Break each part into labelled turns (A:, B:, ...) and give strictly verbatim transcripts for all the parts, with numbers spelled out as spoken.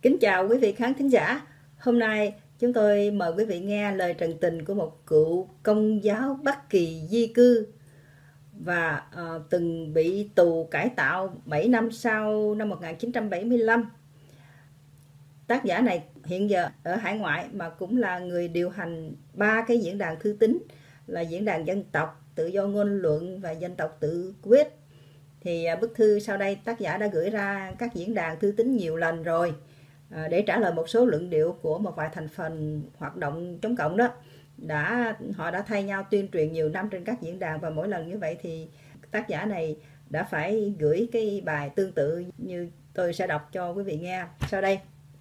A: Kính chào quý vị khán thính giả. Hôm nay chúng tôi mời quý vị nghe lời trần tình của một cựu Công giáo Bắc Kỳ di cư và uh, từng bị tù cải tạo bảy năm sau năm một nghìn chín trăm bảy mươi lăm. Tác giả này hiện giờ ở hải ngoại mà cũng là người điều hành ba cái diễn đàn thư tín là Diễn đàn Dân tộc, Tự do ngôn luận và Dân tộc tự quyết. Thì uh, bức thư sau đây tác giả đã gửi ra các diễn đàn thư tín nhiều lần rồi, để trả lời một số luận điệu của một vài thành phần hoạt động chống cộng đó. Đã họ đã thay nhau tuyên truyền nhiều năm trên các diễn đàn, và mỗi lần như vậy thì tác giả này đã phải gửi cái bài tương tự như tôi sẽ đọc cho quý vị nghe sau đây.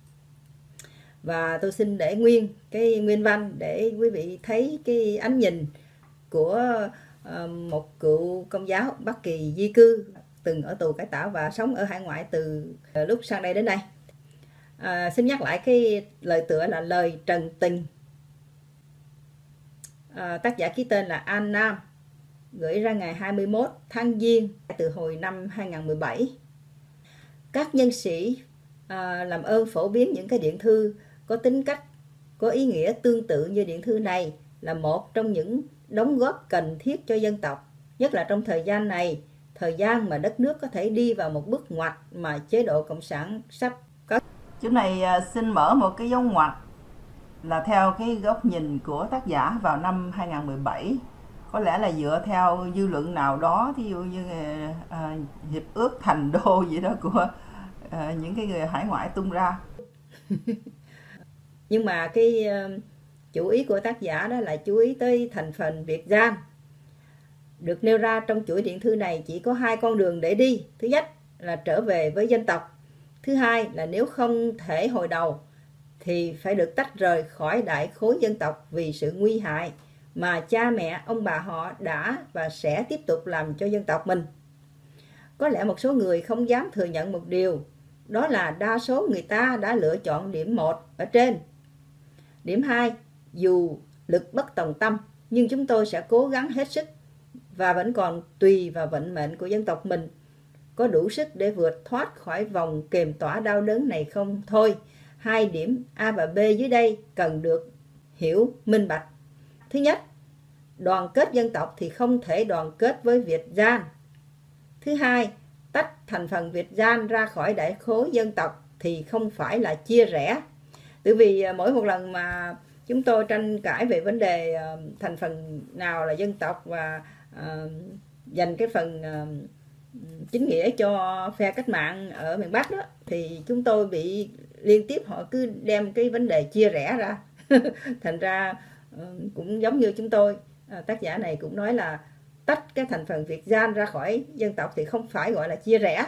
A: Và tôi xin để nguyên cái nguyên văn để quý vị thấy cái ánh nhìn của một cựu Công giáo Bắc Kỳ di cư từng ở tù cải tạo và sống ở hải ngoại từ lúc sang đây đến nay. À, xin nhắc lại cái lời tựa là lời trần tình. À, tác giả ký tên là An Nam, gửi ra ngày hai mươi mốt tháng Giêng từ hồi năm hai nghìn không trăm mười bảy. Các nhân sĩ à, làm ơn phổ biến những cái điện thư có tính cách, có ý nghĩa tương tự như điện thư này là một trong những đóng góp cần thiết cho dân tộc, nhất là trong thời gian này, thời gian mà đất nước có thể đi vào một bước ngoặt mà chế độ cộng sản sắp có. Chỗ này xin mở một cái dấu ngoặc là theo cái góc nhìn của tác giả vào năm hai nghìn không trăm mười bảy. Có lẽ là dựa theo dư luận nào đó, thí dụ như à, hiệp ước thành đô gì đó của à, những cái người hải ngoại tung ra. Nhưng mà cái uh, chủ ý của tác giả đó là chú ý tới thành phần Việt Gian. Được nêu ra trong chuỗi điện thư này chỉ có hai con đường để đi. Thứ nhất là trở về với dân tộc. Thứ hai là nếu không thể hồi đầu thì phải được tách rời khỏi đại khối dân tộc vì sự nguy hại mà cha mẹ, ông bà họ đã và sẽ tiếp tục làm cho dân tộc mình. Có lẽ một số người không dám thừa nhận một điều, đó là đa số người ta đã lựa chọn điểm một ở trên. Điểm hai, dù lực bất tòng tâm, nhưng chúng tôi sẽ cố gắng hết sức và vẫn còn tùy vào vận mệnh của dân tộc mình có đủ sức để vượt thoát khỏi vòng kềm tỏa đau đớn này không thôi. Hai điểm A và B dưới đây cần được hiểu minh bạch. Thứ nhất, đoàn kết dân tộc thì không thể đoàn kết với Việt Gian. Thứ hai, tách thành phần Việt Gian ra khỏi đại khối dân tộc thì không phải là chia rẽ. Tại vì mỗi một lần mà chúng tôi tranh cãi về vấn đề thành phần nào là dân tộc và uh, dành cái phần uh, chính nghĩa cho phe cách mạng ở miền Bắc đó, thì chúng tôi bị liên tiếp họ cứ đem cái vấn đề chia rẽ ra. Thành ra cũng giống như chúng tôi, tác giả này cũng nói là tách cái thành phần Việt Gian ra khỏi dân tộc thì không phải gọi là chia rẽ.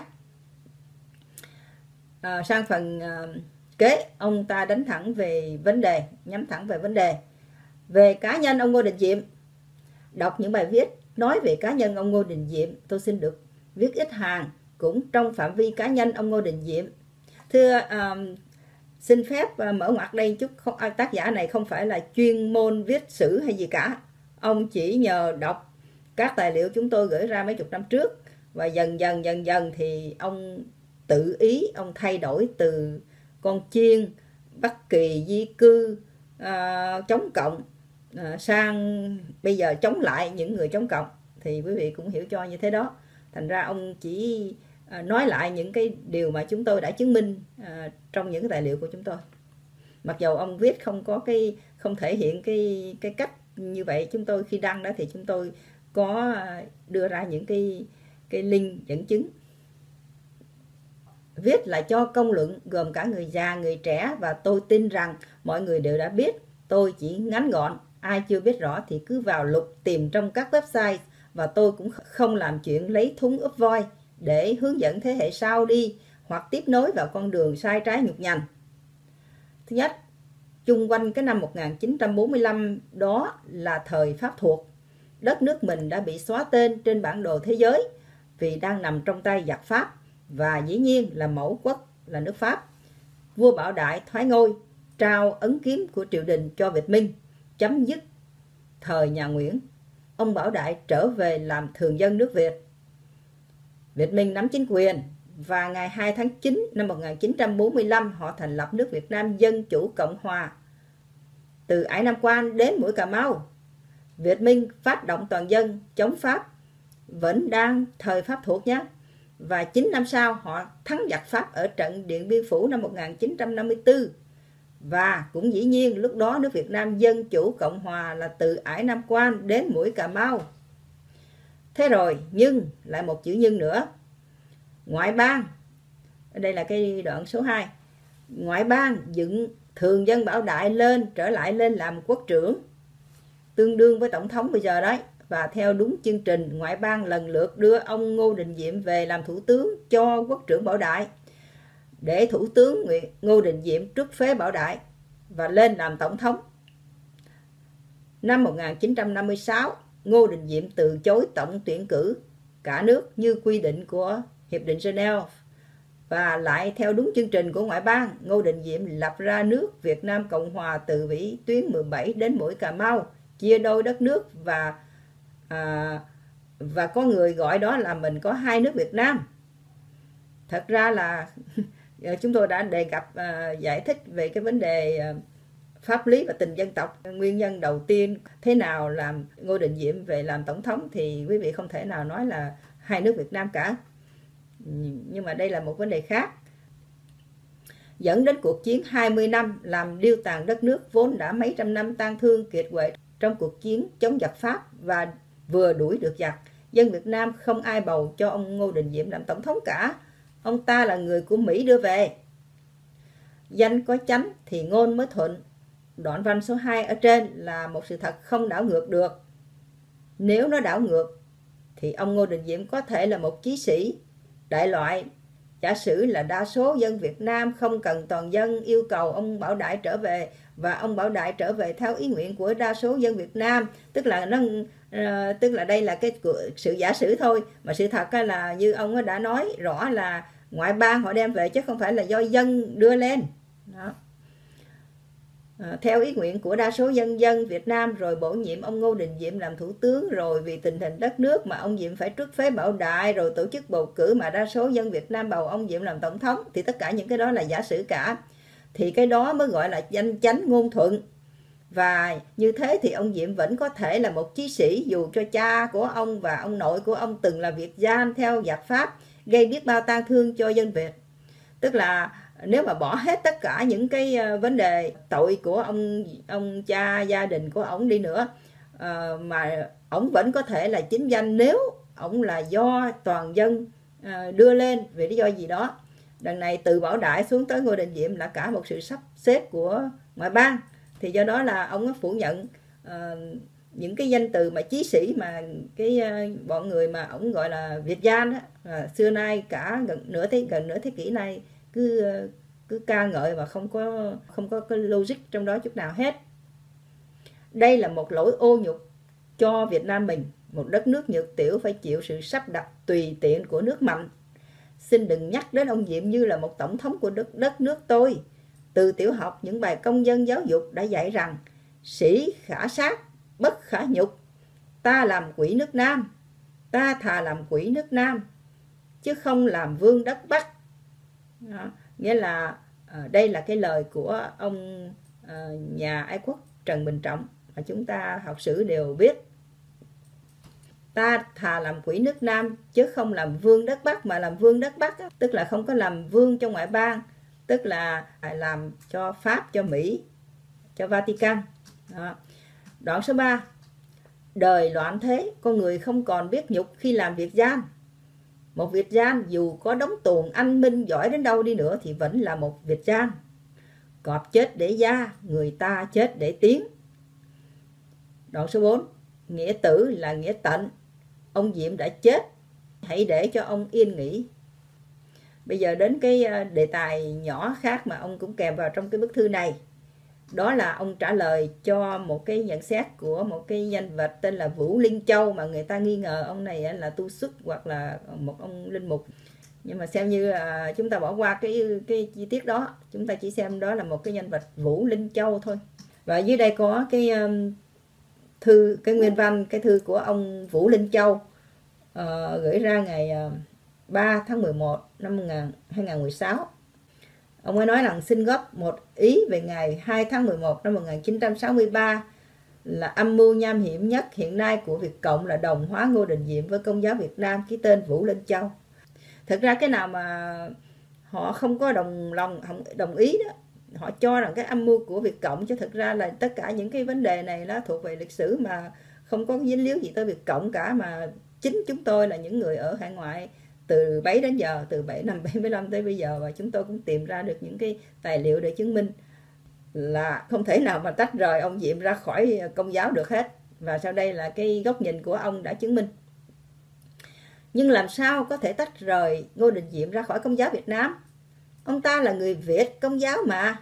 A: À, sang phần uh, kế, ông ta đánh thẳng về vấn đề, nhắm thẳng về vấn đề. Về cá nhân ông Ngô Đình Diệm, đọc những bài viết nói về cá nhân ông Ngô Đình Diệm, tôi xin được viết ít hàng cũng trong phạm vi cá nhân ông Ngô Đình Diệm. Thưa uh, xin phép uh, mở ngoặc đây chút, không, uh, tác giả này không phải là chuyên môn viết sử hay gì cả. Ông chỉ nhờ đọc các tài liệu chúng tôi gửi ra mấy chục năm trước, và dần dần dần dần thì ông tự ý ông thay đổi từ con chiên Bắc Kỳ di cư uh, chống cộng uh, sang bây giờ chống lại những người chống cộng. Thì quý vị cũng hiểu cho như thế đó. Thành ra ông chỉ nói lại những cái điều mà chúng tôi đã chứng minh uh, trong những cái tài liệu của chúng tôi. Mặc dầu ông viết không có cái không thể hiện cái cái cách như vậy, chúng tôi khi đăng đó thì chúng tôi có đưa ra những cái cái link dẫn chứng. Viết là cho công luận gồm cả người già, người trẻ, và tôi tin rằng mọi người đều đã biết. Tôi chỉ ngắn gọn, ai chưa biết rõ thì cứ vào lục tìm trong các website, và tôi cũng không làm chuyện lấy thúng úp voi để hướng dẫn thế hệ sau đi hoặc tiếp nối vào con đường sai trái nhục nhằn. Thứ nhất, chung quanh cái năm một nghìn chín trăm bốn mươi lăm đó là thời Pháp thuộc. Đất nước mình đã bị xóa tên trên bản đồ thế giới vì đang nằm trong tay giặc Pháp, và dĩ nhiên là mẫu quốc là nước Pháp. Vua Bảo Đại thoái ngôi, trao ấn kiếm của triều đình cho Việt Minh, chấm dứt thời nhà Nguyễn. Ông Bảo Đại trở về làm thường dân nước Việt. Việt Minh nắm chính quyền và ngày hai tháng chín năm một nghìn chín trăm bốn mươi lăm họ thành lập nước Việt Nam Dân Chủ Cộng Hòa. Từ Ải Nam Quan đến Mũi Cà Mau, Việt Minh phát động toàn dân chống Pháp, vẫn đang thời Pháp thuộc nhé. Và chín năm sau họ thắng giặc Pháp ở trận Điện Biên Phủ năm một nghìn chín trăm năm mươi tư. Và cũng dĩ nhiên lúc đó nước Việt Nam Dân Chủ Cộng Hòa là từ Ải Nam Quan đến Mũi Cà Mau. Thế rồi, nhưng, lại một chữ nhưng nữa. Ngoại bang, đây là cái đoạn số hai. Ngoại bang dựng thường dân Bảo Đại lên, trở lại lên làm quốc trưởng, tương đương với tổng thống bây giờ đấy. Và theo đúng chương trình, ngoại bang lần lượt đưa ông Ngô Đình Diệm về làm thủ tướng cho quốc trưởng Bảo Đại, để thủ tướng Ngô Đình Diệm truất phế Bảo Đại và lên làm tổng thống. Năm một nghìn chín trăm năm mươi sáu, Ngô Đình Diệm từ chối tổng tuyển cử cả nước như quy định của Hiệp định Geneva. Và lại theo đúng chương trình của ngoại bang, Ngô Đình Diệm lập ra nước Việt Nam Cộng Hòa từ vĩ tuyến mười bảy đến Mũi Cà Mau, chia đôi đất nước và à, và có người gọi đó là mình có hai nước Việt Nam. Thật ra là chúng tôi đã đề cập uh, giải thích về cái vấn đề uh, pháp lý và tình dân tộc. Nguyên nhân đầu tiên thế nào làm Ngô Đình Diệm về làm tổng thống thì quý vị không thể nào nói là hai nước Việt Nam cả. Nhưng mà đây là một vấn đề khác. Dẫn đến cuộc chiến hai mươi năm làm điêu tàn đất nước vốn đã mấy trăm năm tang thương kiệt quệ trong cuộc chiến chống giặc Pháp và vừa đuổi được giặc. Dân Việt Nam không ai bầu cho ông Ngô Đình Diệm làm tổng thống cả. Ông ta là người của Mỹ đưa về. Danh có chánh thì ngôn mới thuận. Đoạn văn số hai ở trên là một sự thật không đảo ngược được. Nếu nó đảo ngược thì ông Ngô Đình Diệm có thể là một chí sĩ đại loại. Giả sử là đa số dân Việt Nam không cần toàn dân yêu cầu ông Bảo Đại trở về, và ông Bảo Đại trở về theo ý nguyện của đa số dân Việt Nam. Tức là nó uh, tức là đây là cái sự giả sử thôi, mà sự thật là như ông đã nói rõ là ngoại bang họ đem về chứ không phải là do dân đưa lên. Đó. À, theo ý nguyện của đa số dân dân Việt Nam, rồi bổ nhiệm ông Ngô Đình Diệm làm thủ tướng, rồi vì tình hình đất nước mà ông Diệm phải truất phế Bảo Đại, rồi tổ chức bầu cử mà đa số dân Việt Nam bầu ông Diệm làm tổng thống, thì tất cả những cái đó là giả sử cả. Thì cái đó mới gọi là danh chánh ngôn thuận. Và như thế thì ông Diệm vẫn có thể là một chí sĩ, dù cho cha của ông và ông nội của ông từng là Việt gian theo giặc Pháp, gây biết bao tang thương cho dân Việt. Tức là nếu mà bỏ hết tất cả những cái vấn đề tội của ông ông cha gia đình của ông đi nữa, uh, mà ông vẫn có thể là chính danh nếu ông là do toàn dân uh, đưa lên vì lý do gì đó. Đằng này từ Bảo Đại xuống tới Ngô Đình Diệm là cả một sự sắp xếp của ngoại bang, thì do đó là ông phủ nhận uh, những cái danh từ mà chí sĩ mà cái uh, bọn người mà ông gọi là Việt gian đó, uh, xưa nay cả gần nửa thế gần nửa thế kỷ nay cứ cứ ca ngợi mà không có không có cái logic trong đó chút nào hết. Đây là một lỗi ô nhục cho Việt Nam mình, một đất nước nhược tiểu phải chịu sự sắp đặt tùy tiện của nước mạnh. Xin đừng nhắc đến ông Diệm như là một tổng thống của đất, đất nước tôi. Từ tiểu học, những bài công dân giáo dục đã dạy rằng sĩ khả sát, bất khả nhục. Ta làm quỷ nước Nam, ta thà làm quỷ nước Nam, chứ không làm vương đất Bắc. Đó. Nghĩa là à, đây là cái lời của ông à, nhà ái quốc Trần Bình Trọng mà chúng ta học sử đều biết. Ta thà làm quỷ nước Nam chứ không làm vương đất Bắc, mà làm vương đất Bắc tức là không có làm vương cho ngoại bang, tức là làm cho Pháp, cho Mỹ, cho Vatican. Đó. Đoạn số ba. Đời loạn thế, con người không còn biết nhục khi làm việc gian. Một Việt gian dù có đóng tuồng anh minh giỏi đến đâu đi nữa thì vẫn là một Việt gian. Cọp chết để da, người ta chết để tiếng. Đoạn số bốn. Nghĩa tử là nghĩa tận. Ông Diệm đã chết, hãy để cho ông yên nghỉ. Bây giờ đến cái đề tài nhỏ khác mà ông cũng kèm vào trong cái bức thư này. Đó là ông trả lời cho một cái nhận xét của một cái nhân vật tên là Vũ Linh Châu, mà người ta nghi ngờ ông này là tu xuất hoặc là một ông linh mục. Nhưng mà xem như là chúng ta bỏ qua cái cái chi tiết đó, chúng ta chỉ xem đó là một cái nhân vật Vũ Linh Châu thôi. Và dưới đây có cái um, thư, cái nguyên văn, cái thư của ông Vũ Linh Châu uh, gửi ra ngày uh, ba tháng mười một năm hai nghìn không trăm mười sáu. Ông ấy nói rằng xin góp một ý về ngày hai tháng mười một năm một nghìn chín trăm sáu mươi ba là âm mưu nham hiểm nhất hiện nay của Việt Cộng là đồng hóa Ngô Đình Diệm với Công giáo Việt Nam ký tên Vũ Linh Châu. Thực ra cái nào mà họ không có đồng lòng không đồng ý đó, họ cho rằng cái âm mưu của Việt Cộng, chứ thực ra là tất cả những cái vấn đề này nó thuộc về lịch sử mà không có dính líu gì tới Việt Cộng cả, mà chính chúng tôi là những người ở hải ngoại từ bấy đến giờ, từ bảy năm bảy mươi lăm tới bây giờ, và chúng tôi cũng tìm ra được những cái tài liệu để chứng minh là không thể nào mà tách rời ông Diệm ra khỏi Công giáo được hết. Và sau đây là cái góc nhìn của ông đã chứng minh. Nhưng làm sao có thể tách rời Ngô Đình Diệm ra khỏi Công giáo Việt Nam? Ông ta là người Việt Công giáo mà.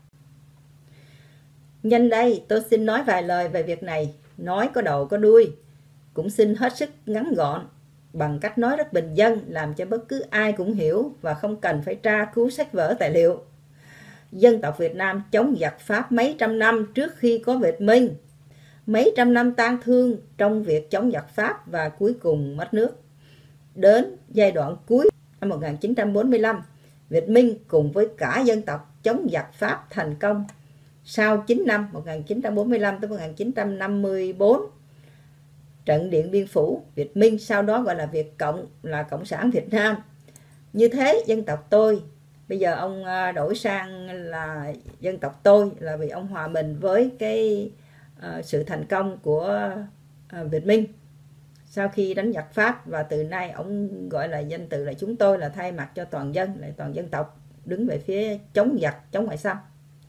A: Nhân đây tôi xin nói vài lời về việc này, nói có đầu có đuôi, cũng xin hết sức ngắn gọn, bằng cách nói rất bình dân, làm cho bất cứ ai cũng hiểu và không cần phải tra cứu sách vở tài liệu. Dân tộc Việt Nam chống giặc Pháp mấy trăm năm trước khi có Việt Minh, mấy trăm năm tang thương trong việc chống giặc Pháp và cuối cùng mất nước. Đến giai đoạn cuối năm một nghìn chín trăm bốn mươi lăm, Việt Minh cùng với cả dân tộc chống giặc Pháp thành công. Sau chín năm một nghìn chín trăm bốn mươi lăm tới một nghìn chín trăm năm mươi tư, trận Điện Biên Phủ, Việt Minh sau đó gọi là Việt Cộng, là Cộng sản Việt Nam. Như thế dân tộc tôi, bây giờ ông đổi sang là dân tộc tôi là vì ông hòa mình với cái uh, sự thành công của uh, Việt Minh sau khi đánh giặc Pháp, và từ nay ông gọi là danh từ là chúng tôi, là thay mặt cho toàn dân, là toàn dân tộc đứng về phía chống giặc, chống ngoại xâm.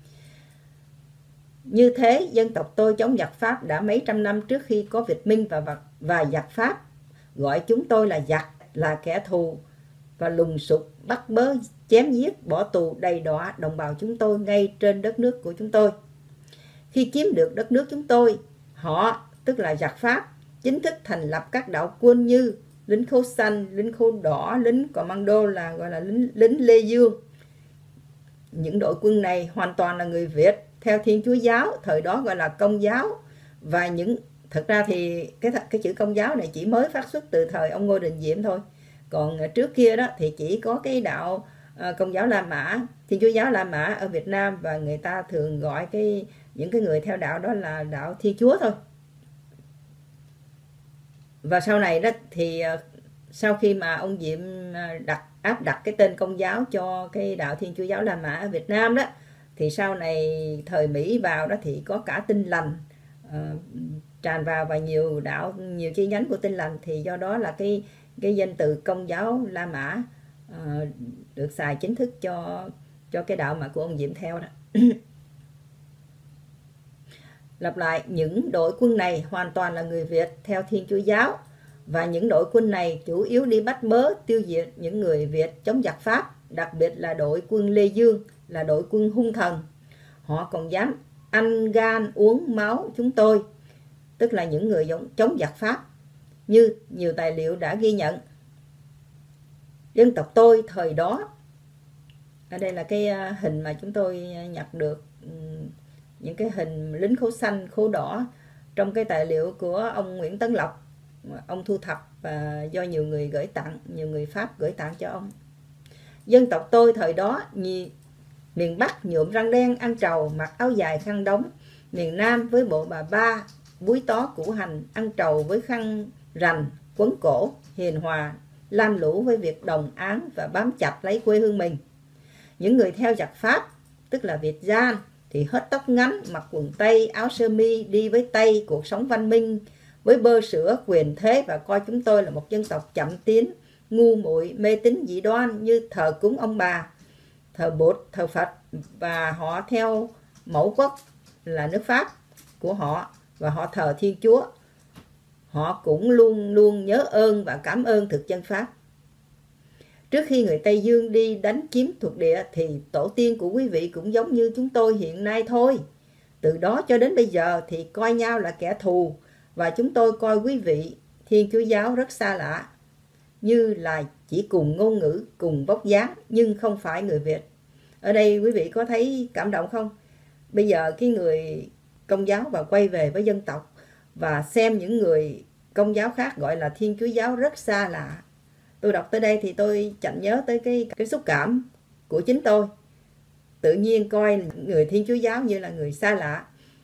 A: Như thế dân tộc tôi chống giặc Pháp đã mấy trăm năm trước khi có Việt Minh và và giặc Pháp gọi chúng tôi là giặc, là kẻ thù, và lùng sục bắt bớ chém giết bỏ tù đầy đọa đồng bào chúng tôi ngay trên đất nước của chúng tôi. Khi chiếm được đất nước chúng tôi, họ tức là giặc Pháp chính thức thành lập các đạo quân như lính khố xanh, lính khố đỏ, lính commando là gọi là lính, lính Lê Dương. Những đội quân này hoàn toàn là người Việt theo Thiên Chúa giáo, thời đó gọi là Công giáo. Và những thực ra thì cái cái chữ Công giáo này chỉ mới phát xuất từ thời ông Ngô Đình Diệm thôi. Còn trước kia đó thì chỉ có cái đạo uh, Công giáo La Mã, Thiên Chúa giáo La Mã ở Việt Nam, và người ta thường gọi cái những cái người theo đạo đó là đạo Thiên Chúa thôi. Và sau này đó thì uh, sau khi mà ông Diệm đặt áp đặt cái tên Công giáo cho cái đạo Thiên Chúa giáo La Mã ở Việt Nam đó, thì sau này thời Mỹ vào đó thì có cả Tin Lành uh, tràn vào, và nhiều đạo, nhiều chi nhánh của Tin Lành, thì do đó là cái cái danh từ Công giáo La Mã uh, được xài chính thức cho cho cái đạo mà của ông Diệm theo đó. Lặp lại, những đội quân này hoàn toàn là người Việt theo Thiên Chúa giáo, và những đội quân này chủ yếu đi bắt bớ tiêu diệt những người Việt chống giặc Pháp, đặc biệt là đội quân Lê Dương là đội quân hung thần. Họ còn dám ăn gan uống máu chúng tôi, tức là những người chống giặc Pháp, như nhiều tài liệu đã ghi nhận. Dân tộc tôi thời đó, ở đây là cái hình mà chúng tôi nhặt được, những cái hình lính khố xanh, khố đỏ trong cái tài liệu của ông Nguyễn Tấn Lộc, ông thu thập và do nhiều người gửi tặng, nhiều người Pháp gửi tặng cho ông. Dân tộc tôi thời đó, miền Bắc nhuộm răng đen ăn trầu, mặc áo dài khăn đóng, miền Nam với bộ bà ba búi tó củ hành ăn trầu với khăn rành quấn cổ, hiền hòa lam lũ với việc đồng áng và bám chặt lấy quê hương mình. Những người theo giặc Pháp tức là Việt gian thì hết tóc ngắn, mặc quần tây, áo sơ mi, đi với Tây, cuộc sống văn minh với bơ sữa, quyền thế, và coi chúng tôi là một dân tộc chậm tiến, ngu muội, mê tín dị đoan như thờ cúng ông bà, thờ Bụt, thờ Phật, và họ theo mẫu quốc là nước Pháp của họ, và họ thờ Thiên Chúa. Họ cũng luôn luôn nhớ ơn và cảm ơn thực dân Pháp. Trước khi người Tây Dương đi đánh chiếm thuộc địa thì tổ tiên của quý vị cũng giống như chúng tôi hiện nay thôi. Từ đó cho đến bây giờ thì coi nhau là kẻ thù, và chúng tôi coi quý vị Thiên Chúa giáo rất xa lạ, như là chỉ cùng ngôn ngữ, cùng vóc dáng nhưng không phải người Việt. Ở đây quý vị có thấy cảm động không? Bây giờ cái người Công giáo và quay về với dân tộc và xem những người Công giáo khác gọi là Thiên Chúa giáo rất xa lạ. Tôi đọc tới đây thì tôi chợt nhớ tới cái, cái xúc cảm của chính tôi. Tự nhiên coi người Thiên Chúa giáo như là người xa lạ.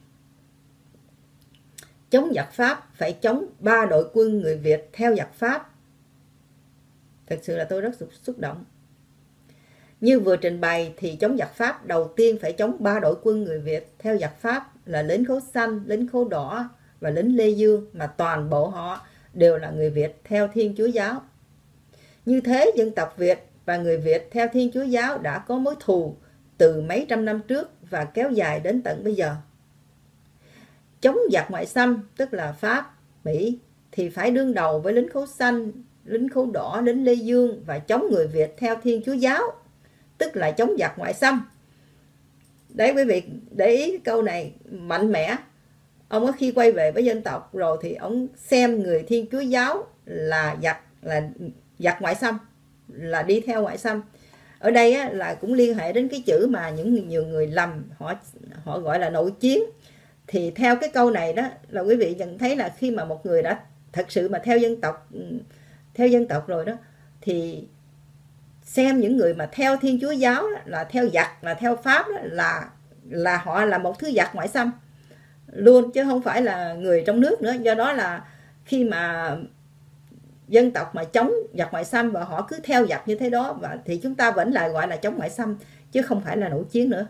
A: Chống giặc Pháp phải chống ba đội quân người Việt theo giặc Pháp. Thật sự là tôi rất xúc động. Như vừa trình bày thì chống giặc Pháp đầu tiên phải chống ba đội quân người Việt theo giặc Pháp là lính khố xanh, lính khố đỏ và lính Lê Dương, mà toàn bộ họ đều là người Việt theo Thiên Chúa giáo. Như thế dân tộc Việt và người Việt theo Thiên Chúa giáo đã có mối thù từ mấy trăm năm trước và kéo dài đến tận bây giờ. Chống giặc ngoại xâm, tức là Pháp, Mỹ, thì phải đương đầu với lính khố xanh, lính khố đỏ, lính Lê Dương, và chống người Việt theo Thiên Chúa giáo, tức là chống giặc ngoại xâm. Đấy, quý vị để ý câu này mạnh mẽ. Ông có khi quay về với dân tộc rồi thì ông xem người Thiên Chúa giáo là giặc, là giặc ngoại xâm, là đi theo ngoại xâm. Ở đây á, là cũng liên hệ đến cái chữ mà những nhiều người lầm, họ họ gọi là nội chiến. Thì theo cái câu này đó là quý vị nhận thấy là khi mà một người đã thật sự mà theo dân tộc theo dân tộc rồi đó, thì xem những người mà theo Thiên Chúa giáo đó, là theo giặc, là theo Pháp đó, là là họ là một thứ giặc ngoại xâm luôn, chứ không phải là người trong nước nữa. Do đó là khi mà dân tộc mà chống giặc ngoại xâm và họ cứ theo giặc như thế đó, và thì chúng ta vẫn là gọi là chống ngoại xâm chứ không phải là nội chiến nữa.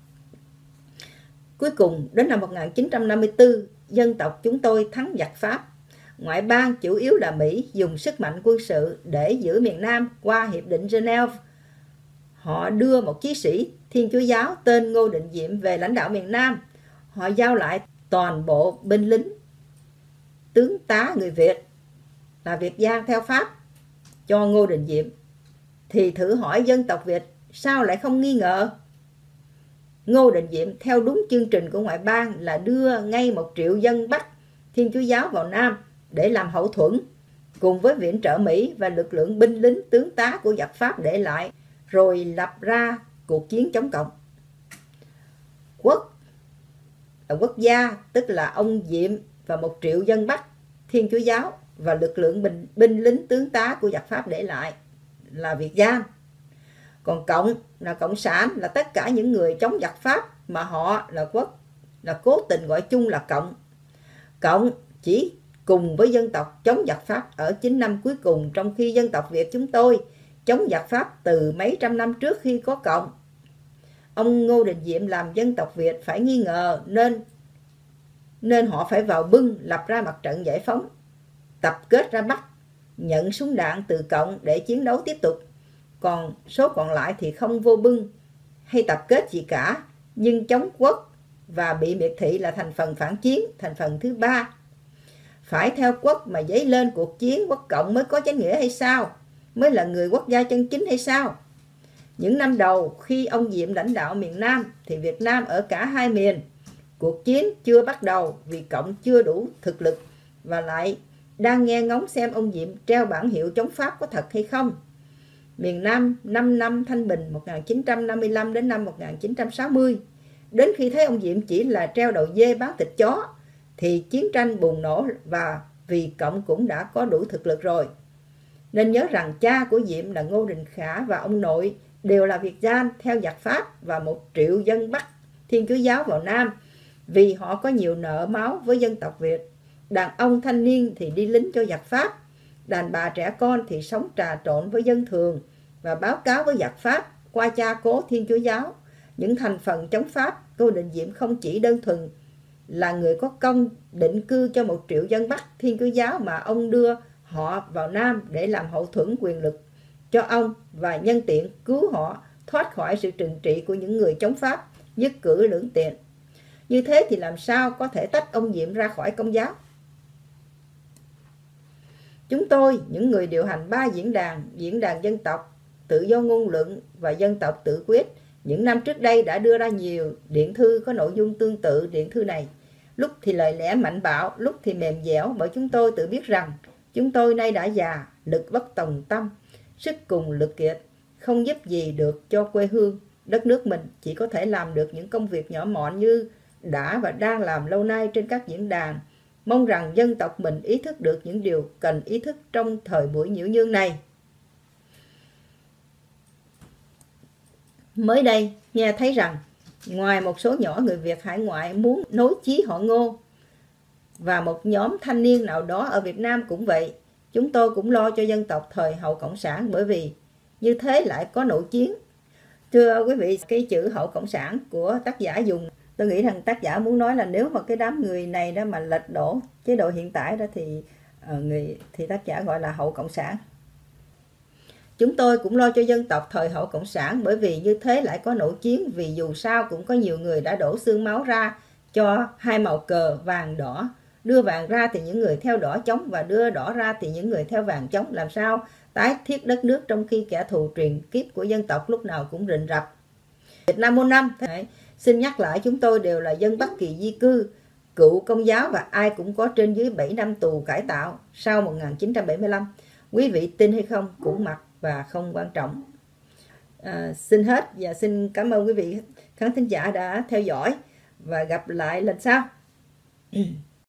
A: Cuối cùng đến năm một nghìn chín trăm năm mươi tư, dân tộc chúng tôi thắng giặc Pháp. Ngoại bang chủ yếu là Mỹ dùng sức mạnh quân sự để giữ miền Nam qua Hiệp định Geneva. Họ đưa một chiến sĩ Thiên Chúa giáo tên Ngô Đình Diệm về lãnh đạo miền Nam. Họ giao lại toàn bộ binh lính, tướng tá người Việt là Việt Giang theo Pháp cho Ngô Đình Diệm. Thì thử hỏi dân tộc Việt sao lại không nghi ngờ? Ngô Đình Diệm theo đúng chương trình của ngoại bang là đưa ngay một triệu dân Bắc Thiên Chúa giáo vào Nam để làm hậu thuẫn, cùng với viện trợ Mỹ và lực lượng binh lính tướng tá của giặc Pháp để lại, rồi lập ra cuộc chiến chống cộng. Quốc là quốc gia, tức là ông Diệm và một triệu dân Bắc Thiên Chúa giáo và lực lượng binh, binh lính tướng tá của giặc Pháp để lại là Việt Giang. Còn cộng là cộng sản, là tất cả những người chống giặc Pháp mà họ là quốc, là cố tình gọi chung là cộng. Cộng chỉ cùng với dân tộc chống giặc Pháp ở chín năm cuối cùng, trong khi dân tộc Việt chúng tôi chống giặc Pháp từ mấy trăm năm trước khi có cộng. Ông Ngô Đình Diệm làm dân tộc Việt phải nghi ngờ, nên nên họ phải vào bưng lập ra mặt trận giải phóng, tập kết ra Bắc, nhận súng đạn từ cộng để chiến đấu tiếp tục. Còn số còn lại thì không vô bưng hay tập kết gì cả, nhưng chống quốc và bị miệt thị là thành phần phản chiến, thành phần thứ ba. Phải theo quốc mà dấy lên cuộc chiến quốc cộng mới có chánh nghĩa hay sao? Mới là người quốc gia chân chính hay sao? Những năm đầu khi ông Diệm lãnh đạo miền Nam thì Việt Nam ở cả hai miền. Cuộc chiến chưa bắt đầu vì cộng chưa đủ thực lực và lại đang nghe ngóng xem ông Diệm treo bảng hiệu chống Pháp có thật hay không. Miền Nam năm năm thanh bình một nghìn chín trăm năm mươi lăm đến năm một nghìn chín trăm sáu mươi. Đến khi thấy ông Diệm chỉ là treo đầu dê bán thịt chó thì chiến tranh bùng nổ, và vì cộng cũng đã có đủ thực lực rồi. Nên nhớ rằng cha của Diệm là Ngô Đình Khả và ông nội đều là Việt Giang theo giặc Pháp, và một triệu dân Bắc Thiên Chúa giáo vào Nam vì họ có nhiều nợ máu với dân tộc Việt. Đàn ông thanh niên thì đi lính cho giặc Pháp, đàn bà trẻ con thì sống trà trộn với dân thường và báo cáo với giặc Pháp qua cha cố Thiên Chúa giáo. Những thành phần chống Pháp, Ngô Đình Diệm không chỉ đơn thuần là người có công định cư cho một triệu dân Bắc Thiên Chúa giáo, mà ông đưa họ vào Nam để làm hậu thuẫn quyền lực cho ông và nhân tiện cứu họ thoát khỏi sự trừng trị của những người chống Pháp nhất cử lưỡng tiện. Như thế thì làm sao có thể tách ông Diệm ra khỏi Công giáo? Chúng tôi, những người điều hành ba diễn đàn, diễn đàn dân tộc, tự do ngôn luận và dân tộc tự quyết, những năm trước đây đã đưa ra nhiều điện thư có nội dung tương tự điện thư này. Lúc thì lời lẽ mạnh bạo, lúc thì mềm dẻo, bởi chúng tôi tự biết rằng chúng tôi nay đã già, lực bất tòng tâm, sức cùng lực kiệt, không giúp gì được cho quê hương, đất nước mình, chỉ có thể làm được những công việc nhỏ mọn như đã và đang làm lâu nay trên các diễn đàn. Mong rằng dân tộc mình ý thức được những điều cần ý thức trong thời buổi nhiễu nhương này. Mới đây, nghe thấy rằng ngoài một số nhỏ người Việt hải ngoại muốn nối chí họ Ngô và một nhóm thanh niên nào đó ở Việt Nam cũng vậy, chúng tôi cũng lo cho dân tộc thời hậu Cộng sản, bởi vì như thế lại có nội chiến. Thưa quý vị, cái chữ hậu Cộng sản của tác giả dùng, tôi nghĩ rằng tác giả muốn nói là nếu mà cái đám người này đó mà lật đổ chế độ hiện tại đó thì uh, người thì tác giả gọi là hậu Cộng sản. Chúng tôi cũng lo cho dân tộc thời hậu Cộng sản, bởi vì như thế lại có nội chiến, vì dù sao cũng có nhiều người đã đổ xương máu ra cho hai màu cờ vàng đỏ. Đưa vàng ra thì những người theo đỏ chống, và đưa đỏ ra thì những người theo vàng chống. Làm sao tái thiết đất nước trong khi kẻ thù truyền kiếp của dân tộc lúc nào cũng rình rập. Việt Nam muôn năm. Xin nhắc lại, chúng tôi đều là dân Bắc Kỳ di cư, cựu Công giáo, và ai cũng có trên dưới bảy năm tù cải tạo sau một nghìn chín trăm bảy mươi lăm. Quý vị tin hay không cũng mặc và không quan trọng. À, xin hết và xin cảm ơn quý vị khán thính giả đã theo dõi, và gặp lại lần sau.